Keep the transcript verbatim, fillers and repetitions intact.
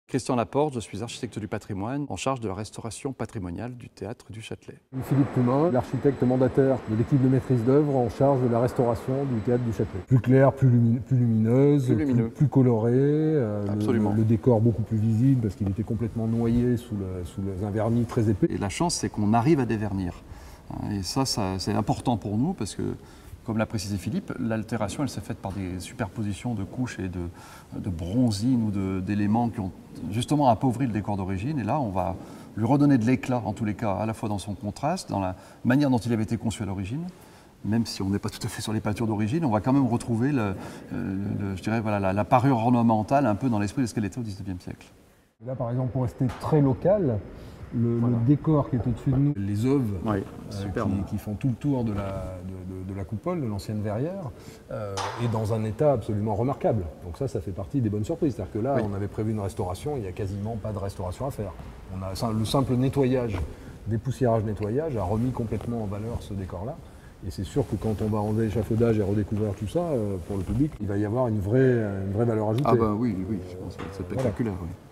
Christian Laporte, je suis architecte du patrimoine en charge de la restauration patrimoniale du théâtre du Châtelet. Philippe Plumin, l'architecte mandataire de l'équipe de maîtrise d'œuvre en charge de la restauration du théâtre du Châtelet. Plus claire, plus, lumi plus lumineuse, plus, lumineux. plus, plus colorée, euh, Absolument. Le, le décor beaucoup plus visible parce qu'il était complètement noyé sous, le, sous le, un vernis très épais. Et la chance, c'est qu'on arrive à dévernir. Et ça, ça c'est important pour nous parce que, comme l'a précisé Philippe, l'altération, elle s'est faite par des superpositions de couches et de, de bronzines ou d'éléments qui ont justement appauvri le décor d'origine. Et là, on va lui redonner de l'éclat, en tous les cas, à la fois dans son contraste, dans la manière dont il avait été conçu à l'origine. Même si on n'est pas tout à fait sur les peintures d'origine, on va quand même retrouver le, le, je dirais, voilà, la, la parure ornementale un peu dans l'esprit de ce qu'elle était au dix-neuvième siècle. Là, par exemple, pour rester très local, Le, voilà. le décor qui est au-dessus de nous, les œuvres oui, euh, qui, qui font tout le tour de la, de, de, de la coupole, de l'ancienne verrière, euh, est dans un état absolument remarquable. Donc ça, ça fait partie des bonnes surprises. C'est-à-dire que là, oui. on avait prévu une restauration, il n'y a quasiment pas de restauration à faire. On a, le simple nettoyage, dépoussiérage nettoyage, a remis complètement en valeur ce décor-là. Et c'est sûr que quand on va enlever l'échafaudage et redécouvrir tout ça, euh, pour le public, il va y avoir une vraie, une vraie valeur ajoutée. Ah ben oui, oui, je pense que c'est spectaculaire. Voilà. Oui.